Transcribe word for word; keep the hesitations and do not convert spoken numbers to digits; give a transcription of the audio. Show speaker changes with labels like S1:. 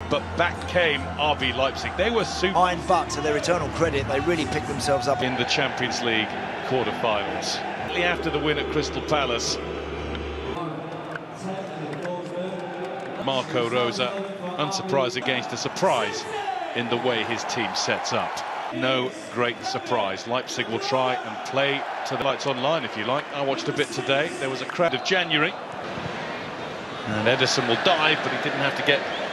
S1: but back came R B Leipzig. They were super.
S2: Fine, but to their eternal credit, they really picked themselves up
S1: in the Champions League quarter-finals. After the win at Crystal Palace, Marco Rosa, unsurprised against a surprise in the way his team sets up. No great surprise. Leipzig will try and play to the lights online, if you like. I watched a bit today. There was a crowd of January. And Ederson will dive, but he didn't have to get